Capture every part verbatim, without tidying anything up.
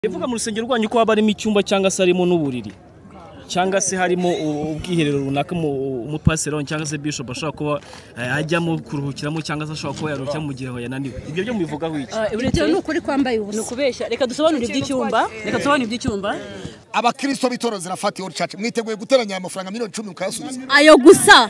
Ivuga mu rusengero rwanyu ko haba harimo icyumba cyangwa se harimo n'uburiri cyangwa se harimo ubwiherero runaka mu pasero cyangwa se bishop ashobora kuba ajyamo kuruhukiramo cyangwa se ashobora kuba yaruhukira mu gihe yananiwe. Ibyo byo mubivugaho iki? Uretse n'ukuri kwambaye ubusa. Nukubesha. Reka dusobanure iby'icyumba. Reka dusobanure iby'icyumba. Abakristo bitoro zirafatiye urucaca. Mwiteguye guteranya amafaranga miliyoni icumi ukayasubiza. Ayo gusa.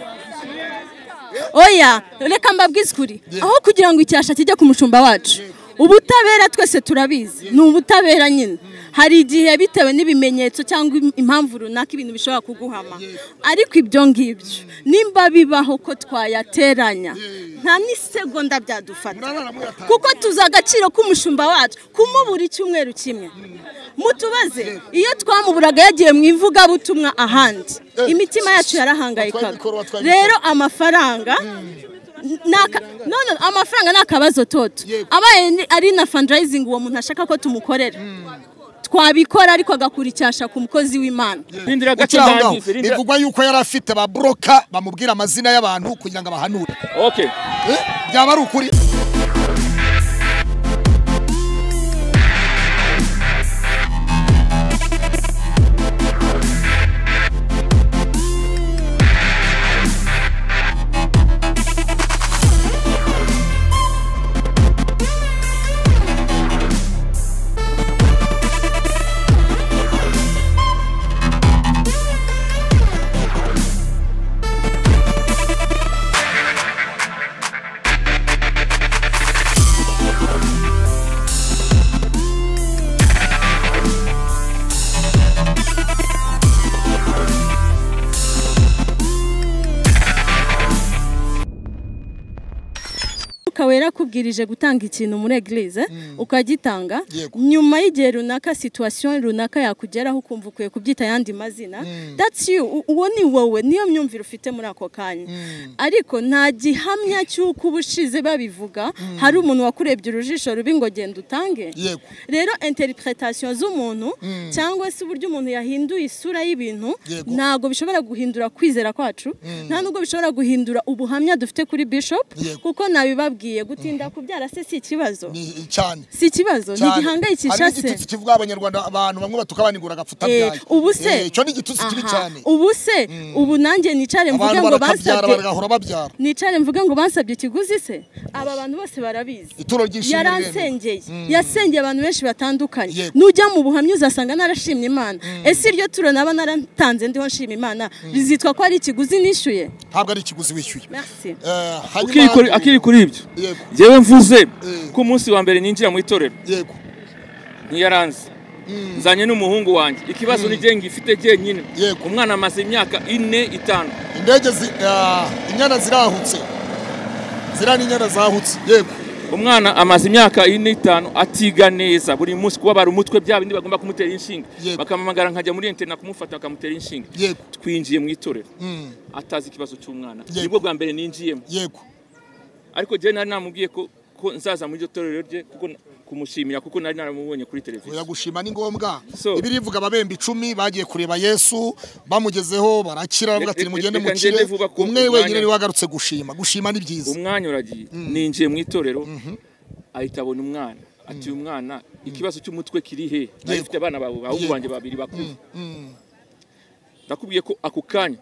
Oya, reka mbabwize kuri. Aho kugira ngo icyasha kijye ku mushumba wacu. Ubutabera twese turabizi. Ni ubutabera nyine. Hari igihe bitewe n'ibimenyetso cyangwa impamvu runaka ibintu bishobora kuguhama. Ariko ibyo ngibyo nimba bibaho ko twayateranya nta n'isegonda byadufata. Kuko tuza agaciro k'umushumba wacu kumubura icyumweru kimwe. Mutubaze iyo twamuburaga yagiye mu ivuga butumwa ahandi. Imitima yacu yarahangayikaga. Rero amafaranga Naka no no amafaranga nakabazo toto abaye ari na fundraising uwo muntu ashaka ko tumukorera twabikora ariko agakuricyasha ku mukozi w'Imana. Bindira gace ndangise bivugwa yuko yari afite ba broker bamubwira amazina y'abantu kugira ngo abahanure. Okay eh byaba ari ukuri. Wera kubwirije gutanga ikintu muri eglise ukagitanga nyuma y'igihe runaka situation runaka yakugeraho ukumva ukuye kubyita yandi mazina that's you uwo ni wowe niyo myumviro ufite muri ako kanya ariko nta gihamya cy'uko ubushize babivuga hari umuntu wakurebye urujisho rubi ngo genda utange rero interpretation z'umuntu cyangwa se uburyo umuntu yahinduye isura y'ibintu ntago bishobora guhindura kwizera kwacu nta nubwo bishobora guhindura ubuhamya dufite kuri bishop kuko nabibabwiye gutinda kubyara se si ikibazo cyane si ikibazo ntigihangayikisha se ari kivuga abanyarwanda abantu bamwe batukabanigura gafuta byaye ubu se cyo ni igitutsi kiri cyane ubu se ubu nanjye nicare mvuge ngo bansabye bagahora babyara nicare mvuge ngo bansabye ikiguzi se aba bantu bose barabizi yaransengeye yasengeye abantu benshi batandukanye nujya mu buhamya uzasanga narashimye Imana ese iryo turo naba naratanze ndiho nshima Imana rizitwa ko ari ikiguzi nishuye ntabwo ari ikiguzi wishyuye merci eh akiri kuri ibyo jewe mvuze ku munsi wa mbere ninjira mu itorero yego ntiyaranze nzanye n'umuhungu wanjye ikibazo ni je ngifite je nyine umwana amaze imyaka ine itanu indege inyana zirahutse zirani inyana zahutse yego umwana amaze imyaka ine itanu atiga neza buri munsi kuba bari umutwe byabindi bagomba kumutera inshinga bakamamagara nkajya muri internet kumufata bakamutera inshinga twinjiye mu itorero atazi ikibazo cy'umwana nibwo bwa mbere ninjiyemo yego ariko je nari namubwiye ko ko nzaza muri torero rye kuko kumushimira kuko nari naramubonye kuri televiziyo. Oya gushima ni ngombwa. Ibirivuga ababembe icumi bagiye kureba Yesu bamugezeho barakira bavuga ati mugende mukire umwe wenyine ni wagarutse gushima gushima ni byiza. Umwanya uragiye ninjiye mu itorero ahita abona umwana ati umwana ikibazo cy'umutwe kiri he afite abana babo ahubwo banje babiri bakuru. Ndakubwiye ko ako kanya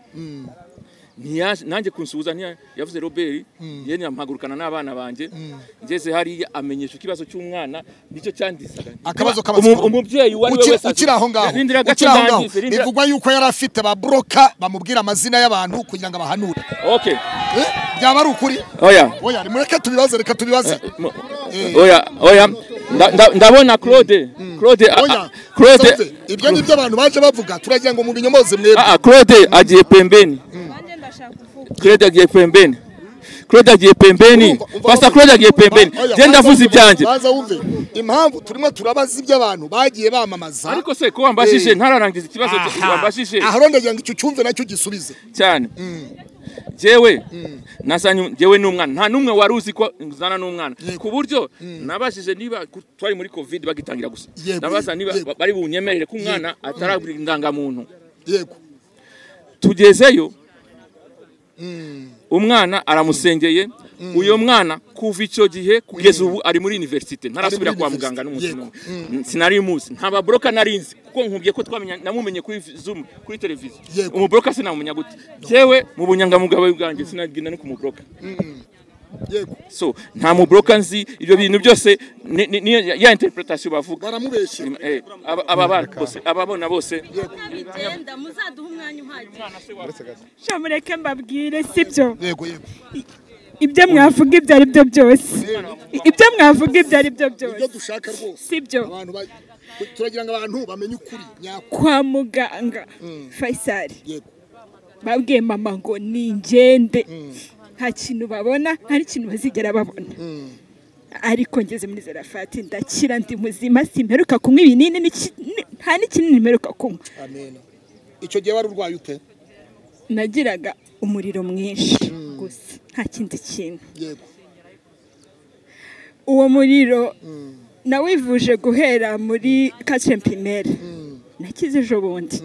nanjye kunsuhuza yavuze Robert yene yampagurukana n'abana banje ngeze hari amenyesha ikibazo cy'umwana nicyo cyandisaga akabazo kabazo umubyeyi wari we wese ukira aho ngaho bivugwa yuko yari afite ba broker bamubwira amazina y'abantu kugira ngo abahanure. Okay byaba ari ukuri. Oya oya mureke tubibaze reka tubibaze. Oya oya ndabona Claude Claude Claude ibyo nibyo abantu baje bavuga turagira ngo mu binyomoze mwebwe. Ah Claude agiye pembeni Claude agiye pembeni Claude agiye pembeni Pastor Claude agiye pembeni je ndavuze ibyanjye baza wumve impamvu turimo turabaza iby'abantu bagiye bamamaza ariko se ko wambashije ntararangiza ikibazo wambashije aho rondagira ngo icyo cyumve nacyo gisubize cyane jewe nasanye jewe n'umwana nta numwe waruzi ko nzana n'umwana ku buryo nabashije niba twari muri covid bagitangira gusa nabaza niba bari bunyemerere ko umwana atarabwira indangamuntu yego tugezeyo umwana aramusengeye uyo mwana kuva icyo gihe kugeza ubu ari muri university ntarasubira kwa muganga n'umunsi sinari muzi ntaba broker narinzi kuko nkubwiye ko twamenya namumenye kuri Zoom kuri televiziyo umu broker sinamumenya gute jewe mu bunyangamugabo bwanjye sinagenda no ku mu broker yego so nta mu broker nzi ibyo bintu byose ni ya interpretation bavuga baramubeshye aba aba bose ababona bose bigenda muzaduha umwanya uhagije shamureke mbabwire sibyo yego yego ibyo mwavuga ibyo ari byo byose ibyo mwavuga ibyo ari byo byose ibyo dushaka rwose sibyo abantu turagira ngo abantu bamenye ukuri kwa muganga Faisal yego babwiye mama ngo ningende nta kintu babona nta kintu bazigera babona ariko ngeze muri Zarafati ndakira ndi muzima simperuka kunywa ibinini nta n'ikinini nimeruka kunywa amen icyo gihe wari urwaye ute nagiraga umuriro mwinshi gusa nta kindi kintu yego uwo muriro nawivuje guhera muri quatrième primaire nakize ejo bundi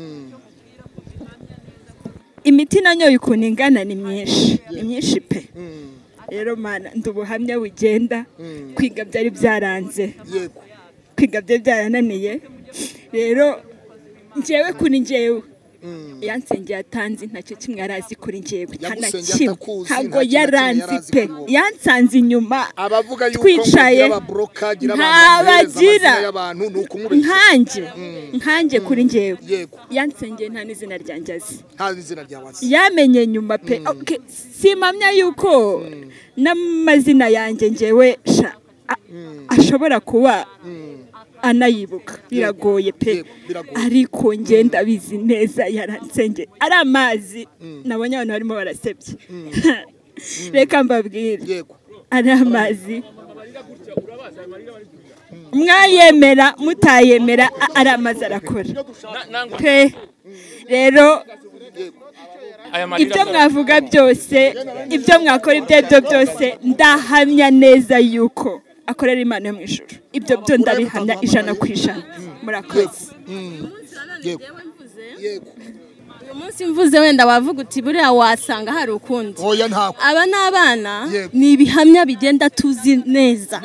imiti nanyoye ukuntu ingana ni myinshi ni myinshi pe rero mana ndubuhamya bugenda kwiga byari byaranze yego kwiga byari byarananiye rero njyewe kuri njyewe yansengeye atanzi ntacyo kimwe yarazi kuri njyewe ntabwo yaranzi pe yansanze inyuma twicaye ntabagira nkanjye nkanjye kuri njyewe yansengeye nta n'izina ryanjye azi yamenye nyuma pe simamya yuko n'amazina yanjye njyewe ashobora kuba anayibuka biragoye pe ariko ngenda bizi neza yaransenge ari amazi nabonye abantu barimo barasebye reka mbabwire ari amazi mwayemera mutayemera ari amazi arakora pe rero ibyo mwavuga byose ibyo mwakora ibyo aribyo byose ndahamya neza yuko akorera Imana yo mu ijuru ibyo byo ndabihamya ijana ku ijana murakoze uyu munsi mvuze wenda wavuga uti buriya wasanga hari ukundi aba ni abana ni ibihamya bigenda tuzi neza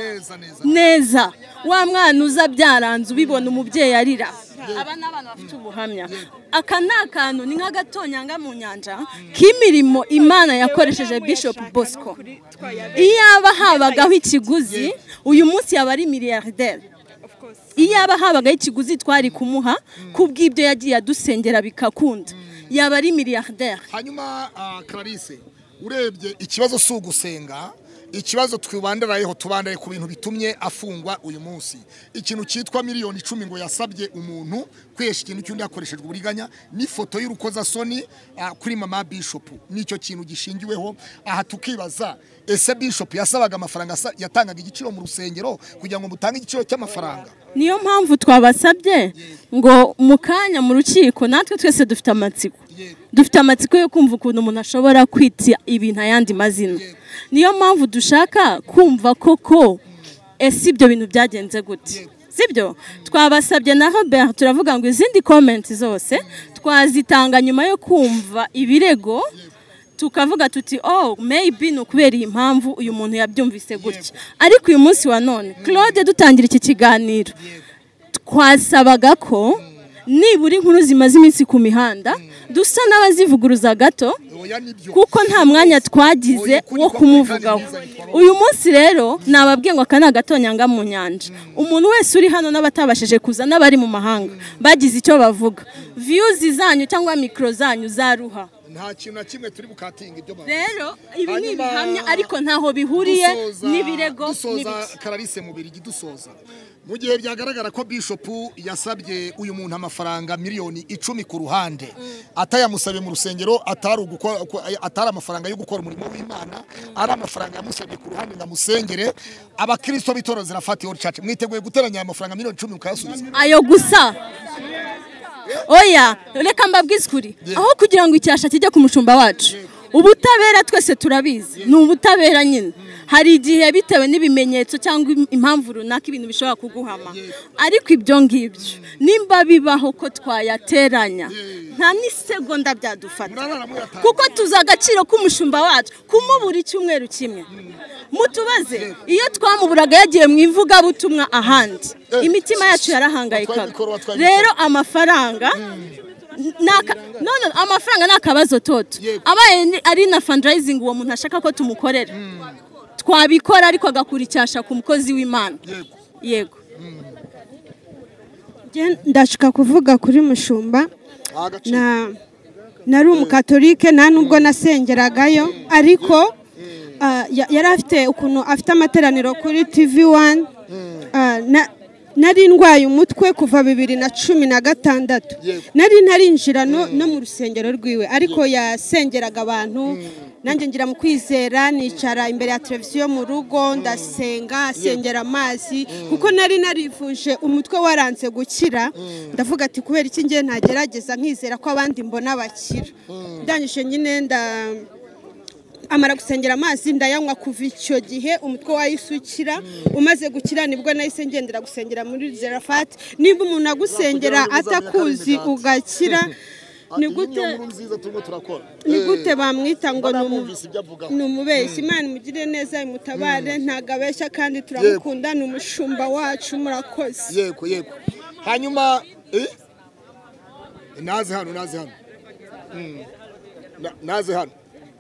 neza wa mwana uza byaranze ubibona umubyeyi arira aba ni abana bafite ubuhamya aka ni akantu ni nk'agatonyanga mu nyanja k'imirimo Imana yakoresheje Bishop Bosco iyo aba habagaho ikiguzi uyu munsi yaba ari miliyarderi iyo aba habagaho ikiguzi twari kumuha kubw'ibyo yagiye adusengera bikakunda yaba ari miliyarderi hanyuma Clarisse urebye ikibazo si ugusenga ikibazo twibandarayeho tubandaye ku bintu bitumye afungwa uyu munsi ikintu cyitwa miliyoni icumi ngo yasabye umuntu kwesha ikintu cy'undi yakoreshejwe uburiganya n'ifoto y'urukozasoni kuri mama Bishop nicyo kintu gishingiweho aha tukibaza ese Bishop yasabaga amafaranga yatangaga igiciro mu rusengero kugira ngo mutange igiciro cy'amafaranga niyo mpamvu twabasabye ngo mukanya mu rukiko natwe twese dufite amatsiko dufite amatsiko yo kumva ukuntu umuntu ashobora kwita ibintu ayandi mazina niyo mpamvu dushaka kumva koko ese ibyo bintu byagenze gute sibyo twabasabye na Robert turavuga ngo izindi comment zose twazitanga nyuma yo kumva ibirego tukavuga tuti oh maybe no kubera iyi mpamvu uyu muntu yabyumvise gutya ariko uyu munsi wa none Claude dutangira iki kiganiro twasabaga ko nibura inkuru zimaze iminsi ku mihanda dusa n'abazivuguruza gato kuko nta mwanya twagize wo kumuvugaho uyu munsi rero nababwiye ngo aka ni agatonyanga mu nyanja umuntu wese uri hano n'abatabashije kuza n'abari mu mahanga bagize icyo bavuga views zanyu cyangwa mikro zanyu zaruha nta kintu na kimwe turi bukatinga ibyo bavuze rero ibi ni ibihamya ariko ntaho bihuriye n'ibirego n'ibiki Clarisse mu birigi dusoza mu gihe byagaragara ko Bishop yasabye uyu muntu amafaranga miliyoni icumi ku ruhande atayamusabye mu rusengero atari ugukora atari amafaranga yo gukora umurimo w'Imana ari amafaranga yamusabye ku ruhande ngamusengere abakristo bitoro Zarafati Church mwiteguye guteranya amafaranga miliyoni icumi ukayasubiza ayo gusa oya reka mbabwize kuri aho kugira ngo icyasha kijye ku mushumba wacu ubutabera twese turabizi ni ubutabera nyine hari igihe bitewe n'ibimenyetso cyangwa impamvu runaka ibintu bishobora kuguhama ariko ibyo ngibyo nimba bibaho ko twayateranya nta n'isegonda byadufata kuko tuzi agaciro k'umushumba wacu kumubura icyumweru kimwe mutubaze iyo twamuburaga yagiye mu ivugabutumwa ahandi imitima yacu yarahangayikaga rero amafaranga naka none amafaranga nakabazo toto abaye ari na fundraising uwo muntu ashaka ko tumukorera twabikora ariko agakuricyasha ku mukozi w'Imana yego ndashaka kuvuga kuri mushumba na nari umukatolike nta nubwo nasengeragayo ariko yari afite ukuntu afite amateraniro kuri T V one nari ndwaye umutwe kuva bibiri na cumi na gatandatu nari ntarinjira no mu rusengero rwiwe ariko yasengeraga abantu nanjye ngira mu kwizera nicara imbere ya televiziyo mu rugo ndasenga asengera amazi kuko nari narivuje umutwe waranze gukira ndavuga ati kubera iki ngiye ntagerageza nkizera ko abandi mbona bakira ndangije nyine nda amara gusengera amazi ndayanywa kuva icyo gihe umutwe wayisukira umaze gukira nibwo nahise ngendera gusengera muri Zerafati niba umuntu agusengera atakuzi ugakira ni gute ni gute bamwita ngo ni umubeshyi Imana imugire neza imutabare ntagabeshya kandi turamukunda ni umushumba wacu murakoze yego yego hanyuma naze hano naze hano naze hano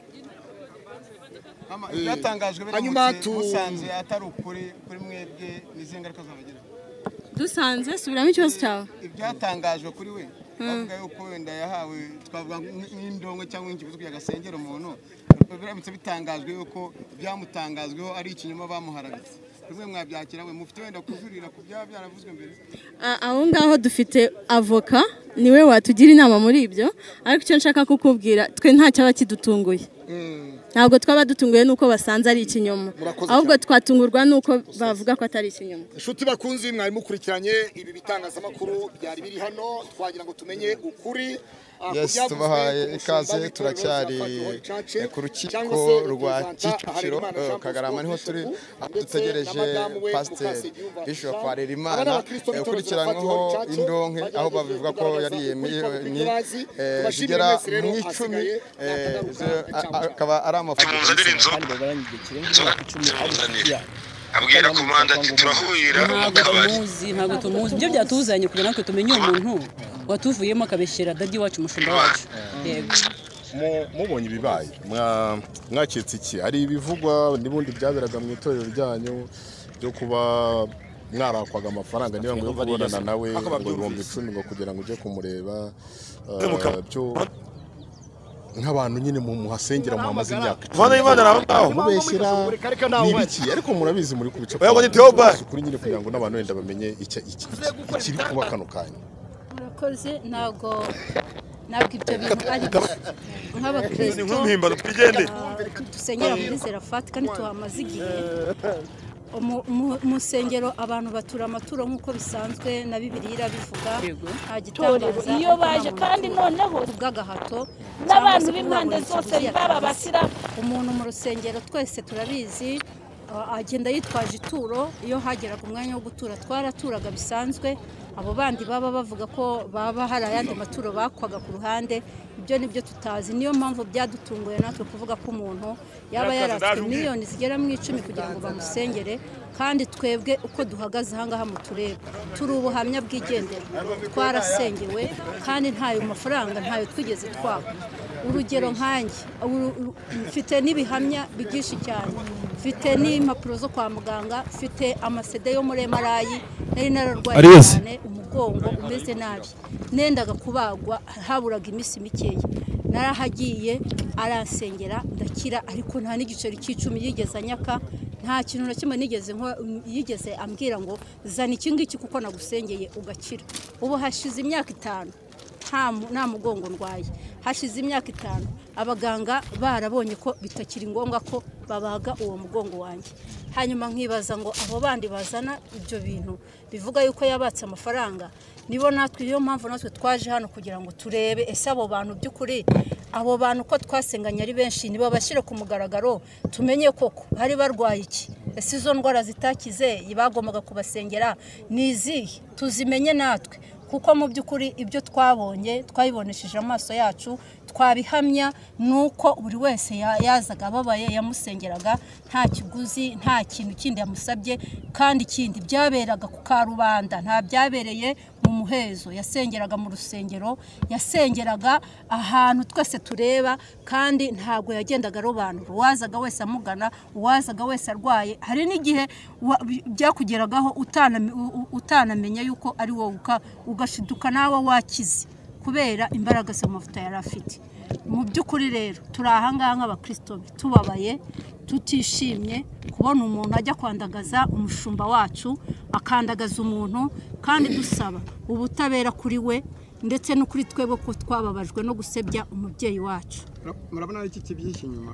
byatangajwe hanyuma musanze atari ukuri kuri mwebwe n'izingaruka zabagira dusanze subiramo ikibazo cyawe ibyatangajwe kuri we bavuga yuko wenda yahawe twavuga nk'indongo cyangwa ikibazo kugira gasengera umuntu biramutse bitangajwe yuko byamutangazweho ari ikinyoma bamuharabitse rimwe mwabyakira we mufite wenda kujurira ku byaba byaravuzwe mbere aho ngaho dufite avoka niwe watugira inama muri ibyo ariko icyo nshaka kukubwira twe nta cyaba kidutunguye ntabwo twaba dutunguye nuko basanze ari ikinyoma ahubwo twatungurwa nuko bavuga ko atari ikinyoma inshuti bakunzi mwari mukurikiranye ibi bitangazamakuru byari biri hano twagira ngo tumenye ukuri yes tubahaye ikaze turacyari ku rukiko rwa Kicukiro Kagarama niho turi dutegereje pasiteri Bishop Harerimana ukurikiranyweho indonke aho bavuga ko yari miliyoni zigera mu icumi akaba ari amafaranga abwira komanda ati turahurira mu kabari ntabwo tumuzi ibyo byatuzanye kugira natwe tumenye umuntu watuvuyemo akabeshyera dadi wacu umushumba wacu yego mubonye ibibaye mwaketse iki ari ibivugwa n'ubundi byaberaga mu itorero ryanyu byo kuba mwarakwaga amafaranga niba ngo yo kubonana nawe ngo ibihumbi icumi ngo kugira ngo uje kumureba byo nk'abantu nyine mu muhasengera mu amaze imyaka Mana y'Imana naho ngaho mubeshyira nibiki ariko murabizi muri kubica kuri nyine kugira ngo n'abantu wenda bamenye iki ikiri kuba kano kanya murakoze ntago ntabwo ibyo bintu ari nk'abakristo nk'impimbano twigende dusenyera muri Zerafati kandi tuhamaze igihe umusengero abantu batura amaturo nk'uko bisanzwe na Bibiliya bivuga nta gitangaza iyo baje kandi noneho ubw'agahato n'abantu b'impande zose baba basira umuntu mu rusengero twese turabizi agenda yitwaje ituro iyo hageraga umwanya wo gutura twaraturaga bisanzwe abo bandi baba bavuga ko baba hari ayandi maturo bakwaga ku ruhande ibyo nibyo tutazi niyo mpamvu byadutunguye natwe kuvuga ko umuntu yaba yarafite miliyoni zigera mu icumi kugira ngo bamusengere kandi twebwe uko duhagaze ahangaha mu tureba turi ubuhamya bw'igendera twarasengewe kandi ntayo mafaranga ntayo twigeze twaka urugero nkanjye mfite n'ibihamya bigishi cyane mfite n'impapuro zo kwa muganga mfite amasede yo muri M R I nari nararwaye cyane umugongo umeze nabi nendaga kubagwa haburaga iminsi mikeya narahagiye aransengera ndakira ariko nta n'igiceri cy'icumi yigeze anyaka nta kintu na kimwe nigeze yigeze ambwira ngo zana iki ngiki kuko nagusengeye ugakira ubu hashize imyaka itanu nta mugongo ndwaye hashize imyaka itanu abaganga barabonye ko bitakiri ngombwa ko babaga uwo mugongo wanjye hanyuma nkibaza ngo abo bandi bazana ibyo bintu bivuga yuko yabatse amafaranga nibo natwe iyo mpamvu natwe twaje hano kugira ngo turebe ese abo bantu by'ukuri abo bantu ko twasenganye ari benshi nibo bashyire ku mugaragaro tumenye koko hari barwaye iki ese izo ndwara zitakize bagombaga kubasengera nizihe tuzimenye natwe kuko mu by'ukuri ibyo twabonye twayibonesheje amaso yacu twabihamya nuko buri wese yazaga ababaye yamusengeraga nta kiguzi nta kintu kindi yamusabye kandi kindi byaberaga ku karubanda nta byabereye mu muhezo yasengeraga mu rusengero yasengeraga ahantu twese tureba kandi ntago yagendaga robanura uwazaga wese amugana uwazaga wese arwaye hari n'igihe byakugeragaho utanamenya yuko ari wowe ugashiduka nawe wakize kubera imbaraga z'amavuta yari afite mu by'ukuri rero turi ahangaha nk'abakristo tubabaye tutishimye kubona umuntu ajya kwandagaza umushumba wacu akandagaza umuntu kandi dusaba ubutabera kuri we ndetse no kuri twebwe ko twababajwe no gusebya umubyeyi wacu. Murabona iki kibyishi nyuma?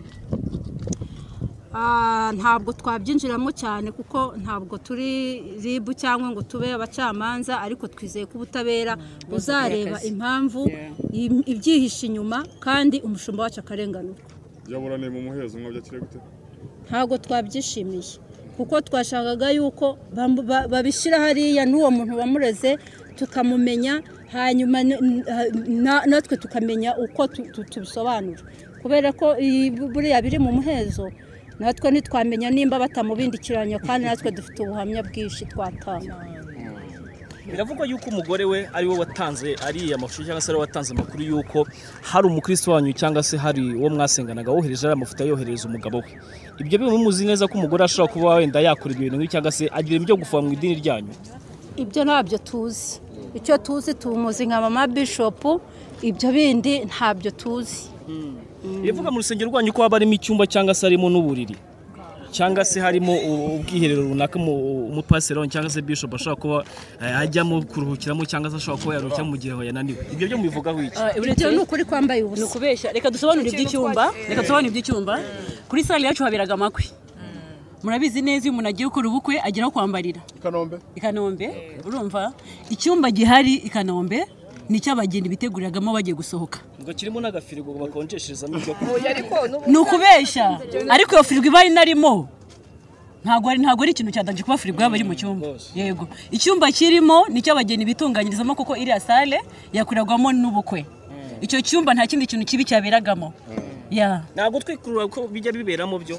Ah ntabwo twabyinjiramo cyane kuko ntabwo turi ribu cyangwa ngo tube abacamanza ariko twizeye ko ubutabera buzareba impamvu ibyihishe inyuma kandi umushumba wacu akarenganurwa. Yaburane mu muhezo mwabya kire gute? Ntabwo twabyishimiye kuko twashakaga yuko babishira hariya n'uwo muntu wamureze tukamumenya hanyuma natwe tukamenya uko tubisobanura kubera ko buriya biri mu muhezo natwe nitwamenya nimba batamubindikiranya kandi natwe dufite ubuhamya bwinshi twatanga. Biravugwa yuko umugore we ari we watanze ari amashusho cyangwa se ari watanze amakuru yuko hari umukristo wanyu cyangwa se hari uwo mwasenganaga wohereje amafuta yohereza umugabo we. Ibyo bimwe muzi neza ko umugore ashobora kuba wenda yakora ibintu nk'icyo cyangwa se agira ibyo gufa mu idini ryanyu. Ibyo ntabyo tuzi. Icyo tuzi tumuzi nka mama bishop ibyo bindi ntabyo tuzi. Bivuga mu rusengero rwanyu ko haba harimo icyumba cyangwa se harimo n'uburiri cyangwa se harimo ubwiherero runaka mu pasero cyangwa se bishop ashobora kuba ajyamo kuruhukiramo cyangwa se ashobora kuba yaruhukira mu gihe yananiwe. Ibyo byo mubivugaho iki? Ibyo ni ukuri kwambaye ubusa. Ni ukubeshya. Reka dusobanure iby'icyumba. Reka dusobanure iby'icyumba. Kuri sale yacu haberaga amakwe. Murabizi neza iyo umuntu agiye gukora ubukwe ageraho kwambarira. Ikanombe. Ikanombe. Urumva? Icyumba gihari Ikanombe ni cy'abageni biteguriragamo bagiye gusohoka. Ngo kirimo n'agafirigo bakonjesherezamo ibyo kurya. Ni ukubeshya. Ariko iyo firigo ibaye narimo ntago ari ntago ari ikintu cyadanje kuba firigo yaba ari mu cyumba. Yego. Icyumba kirimo ni cy'abageni bitunganyirizamo kuko iriya sale yakuragwamo n'ubukwe. Icyo cyumba nta kindi kintu kibi cyaberagamo. Ya. Ntago twikurura ko bijya biberamo byo.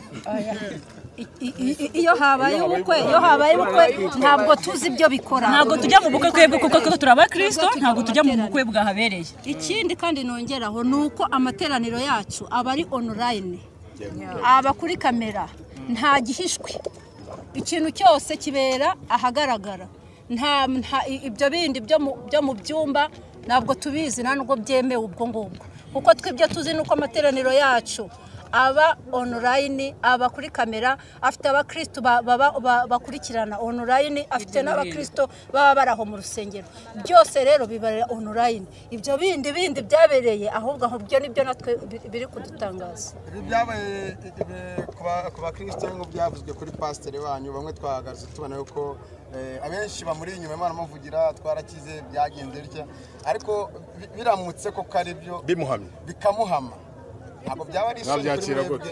Iyo habaye ubukwe iyo habaye ubukwe ntabwo tuzi ibyo bikora. Ntabwo tujya mu bukwe kwebwe kuko turi abakristo ntabwo tujya mu bukwe bwahabereye. Ikindi kandi nongeraho nuko amateraniro yacu aba ari online. Aba kuri kamera nta gihishwe. Ikintu cyose kibera ahagaragara. Nta ibyo bindi byo mu byumba ntabwo tubizi ntabwo byemewe ubwo ngubwo. Kuko twibyo tuzi nuko amateraniro yacu aba online aba kuri kamera afite abakristo bakurikirana online afite n'abakristo baba baraho mu rusengero byose rero bibarira online. Ibyo bindi bindi byabereye ahubwo aho byo nibyo natwe biri kudutangaza. Ibi byabaye ku bakristo ngo byavuzwe kuri pastor wanyu bamwe twahagaze tubona yuko abenshi bamuri inyuma Imana muvugira twarakize byagenze bitya ariko biramutse ko kari byo bimuhamye bikamuhama ntabwo byaba ari nabyakira gute?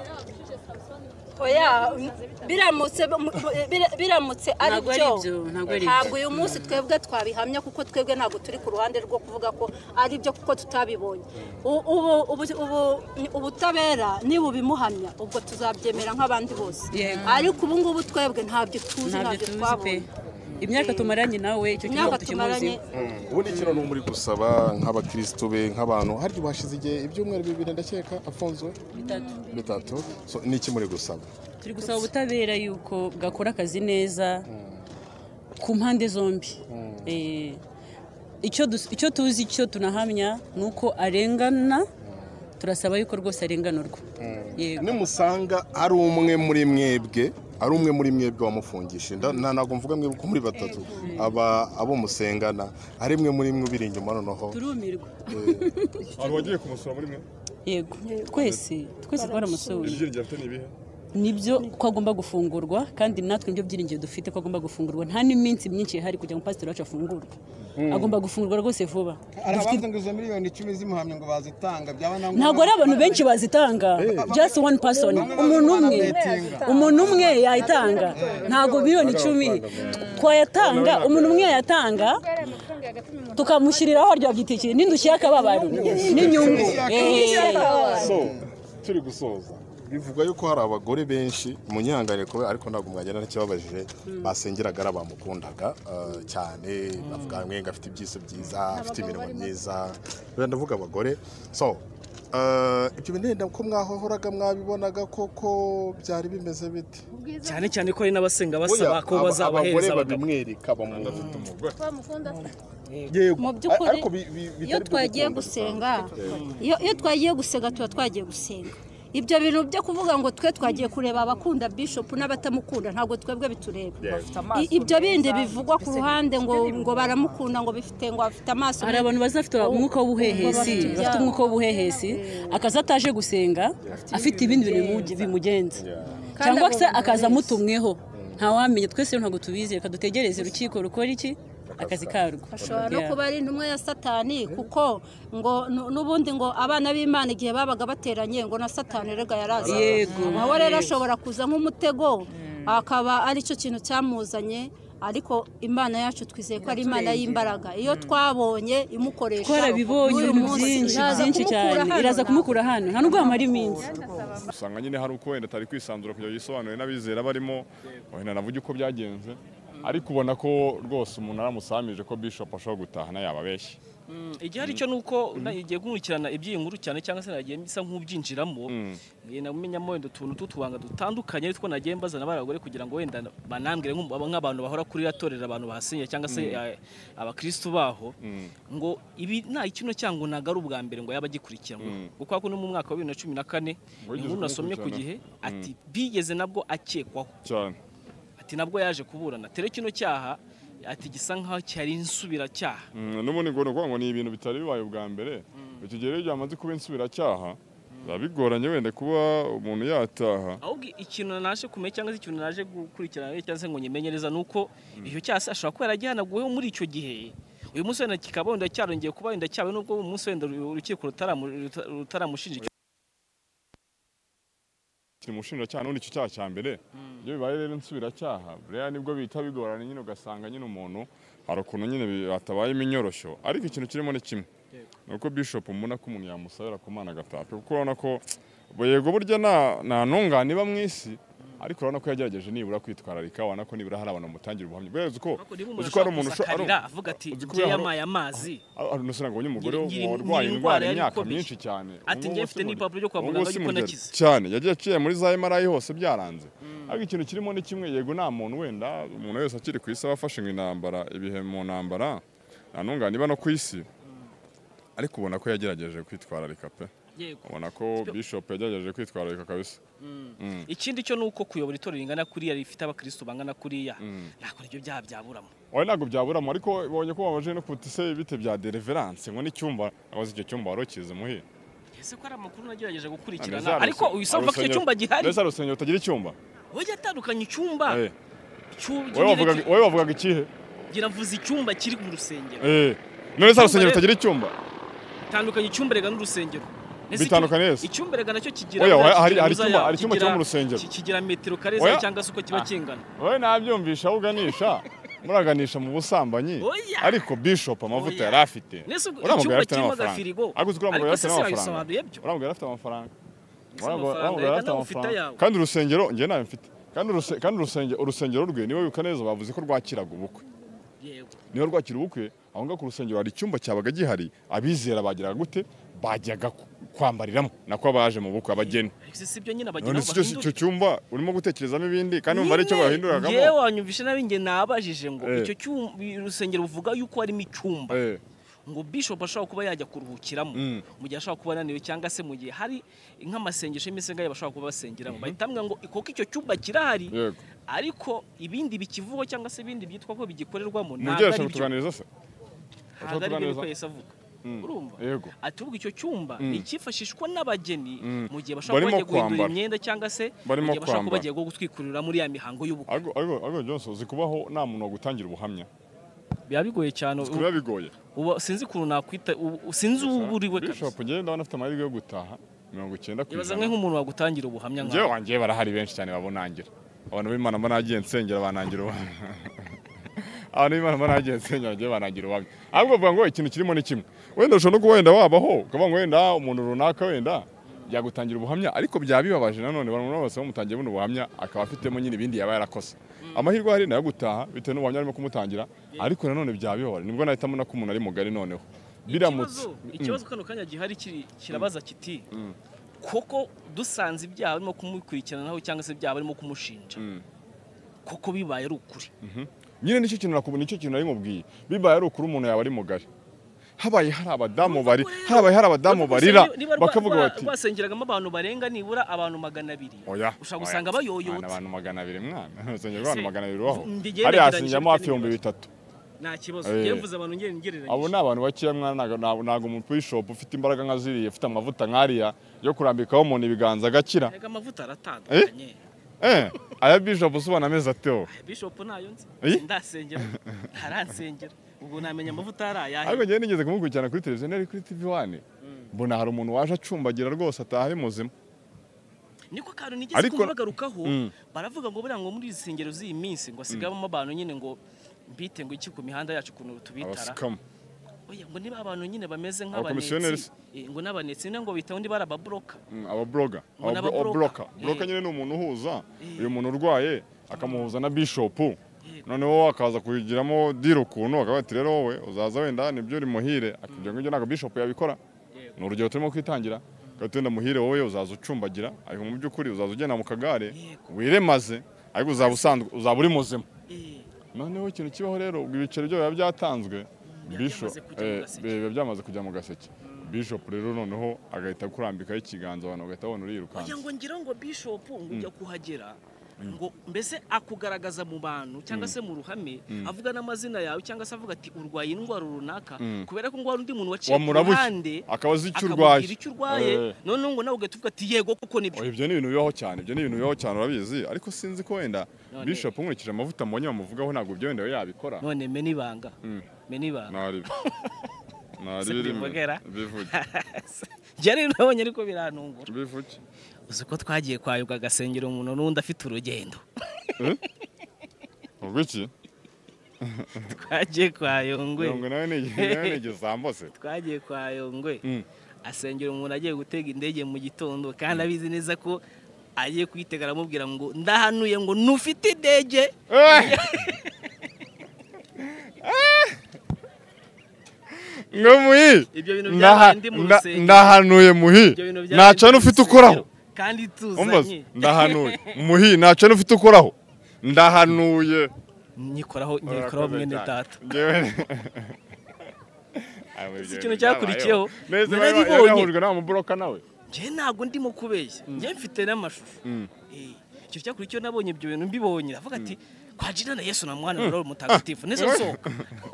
Oya biramutse biramutse ari byo ntabwo uyu munsi twebwe twabihamya kuko twebwe ntabwo turi ku ruhande rwo kuvuga ko ari byo kuko tutabibonye. Ubu ubutabera niba bimuhamya ubwo tuzabyemera nk'abandi bose ariko ubu ngubu twebwe ntabyo tuzi ntabyo twabonye. Imyaka tumaranye nawe icyo kintu tukimuzi. Ubundi kino no muri gusaba nk'abakristo be nk'abantu hari bashize igihe ibyumweru bibiri ndakeka afunzwe bitatu bitatu so niki muri gusaba? Turi gusaba ubutabera yuko gakora akazi neza ku mpande zombi. Eh icyo icyo tuzi icyo tunahamya nuko arengana turasaba yuko rwose arenganurwa. Yego. Nimusanga ari umwe muri mwebwe ari umwe muri mwebwe wamufungisha ntabwo mvuga mwebwe ko muri batatu aba abo musengana ari mwe muri mwe biri inyuma noneho turumirwa. Ari wagiye kumusura muri mwe? Yego twese twese twaramusuye. Ibyo ryafite nibihe? nibyo ko agomba gufungurwa kandi natwe nibyo byiringiro dufite ko agomba gufungurwa nta n'iminsi myinshi ihari kugira ngo pastor wacu afungurwe agomba gufungurwa rwose vuba arabanza ngo izo miliyoni icumi zimuhamye ngo bazitanga byaba nango ntago ari abantu benshi bazitanga just one person umuntu umwe umuntu umwe yayitanga ntago miliyoni icumi twayatanga umuntu umwe yayatanga tukamushyiriraho rya byitikiye n'indushya akababaro n'inyungu so turi gusoza bivuga yuko hari abagore benshi munyangane ko ariko ntabwo mwagenda n'ikibabajije basengeraga abamukundaga cyane bavuga mwenga afite ibyiso byiza afite imirimo myiza ndavuga abagore so ibyo binenda ko mwahohoraga mwabibonaga koko byari bimeze bite cyane cyane ko ari n'abasenga basaba ko bazabahereza babimwereka bamufite umugore mu by'ukuri iyo twagiye gusenga iyo twagiye gusenga tuba twagiye gusenga ibyo bintu byo kuvuga ngo twe twagiye kureba abakunda bishop n'abatamukunda ntabwo twebwe bitureba ibyo bindi bivugwa ku ruhande ngo ngo baramukunda ngo bifite ngo afite amaso hari abantu bazafite umwuka w'ubuhehesi bafite umwuka w'ubuhehesi akaza ataje gusenga afite ibindi bintu bimugenza cyangwa se akaza mutumweho ntawamenye twese ntabwo tubizi reka dutegereze urukiko rukora iki akazi karwo ashobora no kuba ari intumwa ya satani kuko ngo n'ubundi ngo abana b'Imana igihe babaga bateranye ngo na satani rega yaraza yego nawe rero ashobora kuza nk'umutego akaba ari cyo kintu cyamuzanye ariko Imana yacu twizeye ko ari Imana y'imbaraga iyo twabonye imukoresha twarabibonye byinshi byinshi cyane iraza kumukura hano nta nubwo hamara iminsi usanga nyine hari uko wenda atari kwisanzura kugira yisobanure n'abizera barimo wenda navuge uko byagenze ariko ubona ko rwose umuntu aramusamije ko bishop ashobora gutahana yababeshye igihe ari cyo nuko igiye kumurikirana iby'inkuru cyane cyangwa se nagiye bisa nk'ubyinjiramo namenyamo wenda utuntu tutubanga dutandukanye ariko nagiye mbazana baragore kugira ngo wenda banambwire nk'abantu bahora kuri ratorera abantu bahasinye cyangwa se abakristo baho ngo ibi nta ikino cyangwa nagaru ubwa mbere ngo yabagikurikiranwa kuko ako no mu mwaka wa bibiri na cumi na kane inkuru nasomye ku gihe ati bigeze nabwo akekwaho cyane ati nabwo yaje kuburana tere kino cyaha ati gisa nkaho cyari insubira cyaha n'ubundi ngo ngo ni ibintu bitari bibaye ubwa mbere bitugere byamaze kuba insubira cyaha babigoranye wenda kuba umuntu yataha ahubwo ikintu naje kumenya cyangwa se ikintu naje gukurikirana cyangwa se ngo nyimenyereza nuko iyo cyase ashobora kuba yaragihanaguweho muri icyo gihe uyu munsi wenda kikaba wenda cyarongeye kuba wenda cyawe nubwo uyu munsi wenda urukiko rutaramushinja mushinja cyane n'icyo cyo cyaha cya mbere iyo bibaye rero insubira cyaha buriya nibwo bita bigorana nyine ugasanga nyine umuntu hari ukuntu nyine batabaye iminyoroshyo ariko ikintu kirimo ni kimwe nuko bishop mbona ko umuntu yamusabira ku Mana gatatu kuko urabona ko yego burya nta ntungane iba mu isi ariko urabona ko yagerageje nibura kwitwararika ubona ko nibura hari abantu bamutangira ubuhamya bweze uko uzi ko ari umuntu avuga ati ngiye yamaye amazi nusanga ngo umugore warwaye indwara imyaka myinshi cyane ati ngiye mfite n'ipapuro ryo kwa muganga yuko nakize cyane yagiye aciye muri za M R I hose byaranze ariko ikintu kirimo ni kimwe yego nta muntu wenda umuntu wese akiri ku isi abafashe intambara ibihe mu ntambara nta ntungane iba no ku isi ariko ubona ko yagerageje kwitwararika pe ubona ko bishop yagerageje kwitwararika kabisa ikindi cyo nuko kuyobora itorero ringana kuriya rifite abakristo bangana kuriya nako ibyo byaha byaburamo oya ntago byaburamo ariko ibonye ko babaje no kutise bite bya deliverance ngo n'icyumba abazi icyo cyumba warokize muhira ese ko ari amakuru nagerageje gukurikirana ariko uyisaba ko icyo cyumba gihari mbese rusengero utagira icyumba wowe atandukanye icyumba wowe wavugaga ikihe gira mvuze icyumba kiri mu rusengero eh none se rusengero utagira icyumba tandukanye icyumba rega n'urusengero bitandukanye yese icyumba rega nacyo kigira hari hari icyumba hari icyumba cyo mu rusengero kigira metero kareza cyangwa se uko kiba kingana wowe nabyumvisha uganisha muraganisha mu busambanyi ariko bishop amavuta yari afite uramugara afite amafaranga aguze kuri amugara afite amafaranga uramugara afite amafaranga uramugara afite amafaranga kandi urusengero ngiye nayo mfite kandi kandi urusengero urusengero rwe niwe yuka neza bavuze ko rwakiraga ubukwe yego niyo rwakira ubukwe aho ngaho ku rusengero hari icyumba cyabaga gihari abizera bagiraga gute bajyaga kwambariramo nako baje mu bukwe abageni sibyo nyine abageni icyo cyumba urimo gutekerezamo ibindi kandi umva ari cyo bahinduragamo yewe wanyumvishe nabi nge nabajije ngo icyo cyumba urusengero buvuga yuko harimo icyumba ngo bishop ashobora kuba yajya kuruhukiramo mu gihe ashobora kuba ananiwe cyangwa se mu gihe hari nk'amasengesho y'imisenga ye bashobora kuba basengeramo bahitamwe ngo koko icyo cyumba kirahari ariko ibindi bikivuho cyangwa se ibindi byitwa ko bigikorerwamo ntabwo ari byo tuganiriza se ntabwo ari byo kwese avuga urumva yego ati ubwo icyo cyumba ni cyifashishwa n'abageni mu gihe bashaka bagiye guhindura imyenda cyangwa se mu gihe bashaka bagiye gutwikurira muri ya mihango y'ubukwe ago ago ago Johnson zikubaho nta muntu wagutangira ubuhamya biba bigoye cyane biba bigoye ubu sinzi ukuntu nakwita sinzi uburiwe kabisa bishop ngende ndabona afite amahirwe yo gutaha mirongo icyenda ku ijana ibaza nk'umuntu wagutangira ubuhamya nkawe njye wanjye barahari benshi cyane babonangira abantu b'Imana mba nagiye nsengera banangira ubuhamya abantu b'Imana mba nagiye nsengera njye banangira ubuhamya ahubwo bavuga ngo ikintu kirimo ni kimwe wenda ushobora no kuwenda wabaho ukavuga ngo wenda umuntu runaka wenda yagutangira ubuhamya ariko byaba bibabaje nanone abantu bose bamutangiye buno buhamya akaba afitemo nyine ibindi yaba yarakoze amahirwe hari nayo gutaha bitewe n'ubuhamya arimo kumutangira ariko nanone byaba bibabaje nibwo nahitamo na ko umuntu ari mugari noneho biramutse ikibazo kano kanya gihari kirabaza kiti koko dusanze ibyaha barimo kumukurikiranaho cyangwa se ibyaha barimo kumushinja koko bibaye ari ukuri nyine nicyo kintu nakubona nicyo kintu nari mubwiye bibaye ari ukuri umuntu yaba ari mugari habaye hari abadamu bari habaye hari abadamu barira bakavuga bati basengeragamo abantu barenga nibura abantu magana abiri ushaka gusanga bayoyotse abantu magana abiri mwana basengerwa abantu magana abiri waho hari hasinjamo hafi ibihumbi bitatu nta kibazo ngiye mvuze abantu ngere ngereranye abo ni abantu bakiya mwana nago mu bishop ufite imbaraga nka ziriye ufite amavuta nkariya yo kurambikaho umuntu ibiganza agakira ega amavuta aratandukanye eh aya bishop usubana ameze ateo bishop nayo nzi ndasengera haransengera ubwo namenya amavuta arayahe ariko ngiye nigeze kumukurikirana kuri televiziyo nari kuri T V one mbona hari umuntu waje acumbagira rwose ataha muzima niko kantu nigeze kubagarukaho baravuga ngo buriya ngo muri izingero z'iyi minsi ngo asigabamo abantu nyine ngo mbite ngo iki ku mihanda yacu kuntu tubitara oya ngo niba abantu nyine bameze nk'abanetsi ngo n'abanetsi ngo bita undi barababloka ababloga ababloka bloka nyine ni umuntu uhuza uyu muntu urwaye akamuhuza na bishop noneho akaza kugiramo diro kuntu akavuga ati rero wowe uzaza wenda nibyo uri muhire akibyo ngo ntabwo bishop yabikora ni urugero turimo kwitangira gatunda muhire wowe uzaza ucumbagira ariko mu by'ukuri uzaza ugenda mu kagare wiremaze ariko uzaba usanzwe uzaba uri muzima noneho ikintu kibaho rero ibiceri byo byatanzwe bishop biba byamaze kujya mu gaseke bishop rero noneho agahita kurambikaho ikiganza abantu bagahita babona urirukanka ngo ngira ngo bishop ngo ujya kuhagera ngo mbese akugaragaza mu bantu cyangwa se mu ruhame avuga n'amazina yawe cyangwa se avuga ati urwaye indwara runaka kubera ko ngo hari undi muntu waciye ku ruhande akabaza icyo urwaye icyo urwaye noneho ngo nawe ugahita ati yego kuko nibyo ibyo ni ibintu bibaho cyane ibyo ni ibintu bibaho cyane urabizi ariko sinzi ko wenda bishop nkurikije amavuta mbonye bamuvugaho ntabwo ibyo wenda yabikora none me nibanga me nibanga nari nari bivuge jari nabonye ariko biranungura bivuge uzi ko twagiye kwayuga agasengera umuntu n'undi afite urugendo ubwo iki twagiye kwa Yongwe Yongwe nawe ni igisambo se twagiye kwa Yongwe asengera umuntu agiye gutega indege mu gitondo kandi abizi neza ko agiye kwitegara amubwira ngo ndahanuye ngo nufite indege ngo muhi ndahanuye muhi naca n'ufite ukoraho kandi tuzanye ndahanuye muhi naca n'ufite ukoraho ndahanuye nyikoraho nyikoraho mwene data ikintu cyakurikiyeho narabibonye na mubroka nawe je ntago ndimo kubeshya nje mfite n'amashusho eh icyo cyakurikiyeho nabonye ibyo bintu mbibonye avuga ati kwa jina na Yesu na mwana wa mutagatifu nezo soka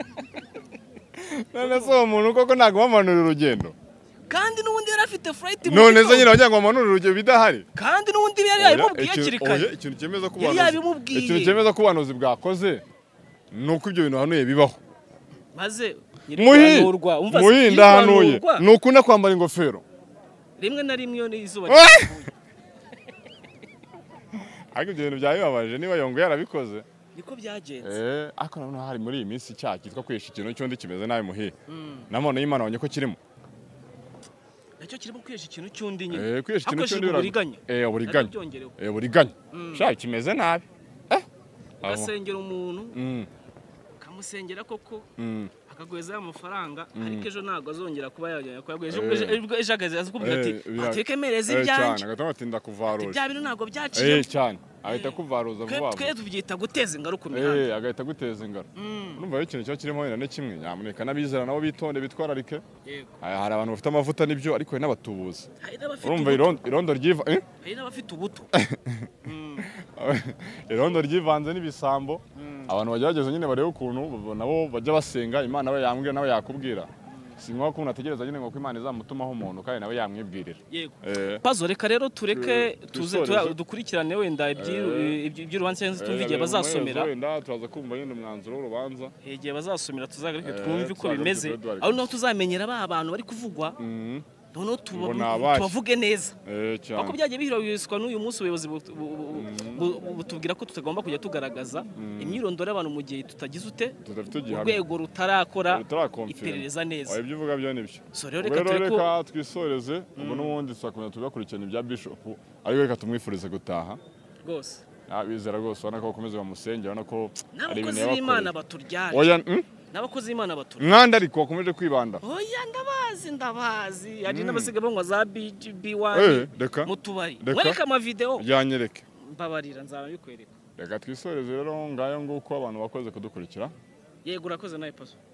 none so umuntu koko ntago bamanura urugendo kandi nubundi yari afite flight mu none se nyine wagira ngo bamanura urugendo bidahari kandi nubundi yari yabimubwiye kirikanye ikintu cyemeza ko abantu ikintu cyemeza ko abantu bwakoze nuko ibyo bintu hanuye bibaho maze muhinurwa umva muhinda hanuye nukunda kwambara ingofero rimwe na rimwe yo n'izuba ariko ibyo bintu byabibabaje niba Yongwe yarabikoze niko byagenze eh ako none hari muri iyi minsi cya kitwa kwesha ikintu cy'undi kimeze nabi muhi namone y'Imana wonye ko kirimo nacyo kirimo kwesha ikintu cy'undi nyine eh kwesha ikintu cy'undi uriganya eh uriganya eh uriganya sha kimeze nabi eh asengera umuntu kamusengera koko akagweza amafaranga ariko ejo ntago azongera kuba yajya kwagweje ejo ejagaze azikubwira ati atekemereza ibyanje cyane agatinda kuvaruza bya bintu ntago byaciye eh cyane ahita kuvaruza vuba twe tubyita guteza ingaruka imihanda eh agahita guteza ingaro urumva ikintu cyo kirimo wenda ne kimwe nyamuneka nabizera nabo bitonde bitwararike hari abantu bafite amavuta nibyo ariko n'abatubuza urumva irondo ryiva eh hari n'abafite ubuto irondo ryivanze n'ibisambo abantu bagerageza nyine barebe ukuntu nabo bajya basenga Imana we yambwira nawe yakubwira si ngombwa ko umuntu ategereza nyine ngo ko Imana izamutumaho umuntu kandi nawe yamwibwirira. Yego. Pazo reka rero tureke tuze dukurikirane wenda iby'urubanza cyangwa tumvigiye bazasomera. Wenda turaza kumva nyine umwanzuro w'urubanza. Igihe bazasomera tuzagarike twumve uko bimeze. Aho naho tuzamenyera ba abantu bari kuvugwa. Noneho tubavuge neza. Ako byagiye bihirabiswa n'uyu munsi ubuyobozi butubwira ko tutagomba kujya tugaragaza imyirondoro y'abantu mu gihe tutagize ute urwego rutarakora iperereza neza. Ibyo uvuga byo nibyo. So rero reka twisoreze ubwo n'ubundi tuzakomeza tugakurikirana ibya Bishop ariko reka tumwifurize gutaha. Rwose. Bizera rwose ubona ko bakomeza bamusengera ubona ko ari ibintu yabakoze. N'abakozi b'Imana baturyana. Oya n'abakozi b'Imana baturyana. Mwanda ariko wakomeje kwibanda. Oya ndabazi ndabazi. Hari n'abasiga banywa za B one mu tubari. Mwereka ama video. Yanyereke. Mbabarira nzaba bikwereka. Reka twisoreze rero ngayo nguko abantu bakoze kudukurikira. Yego urakoze nawe Paso.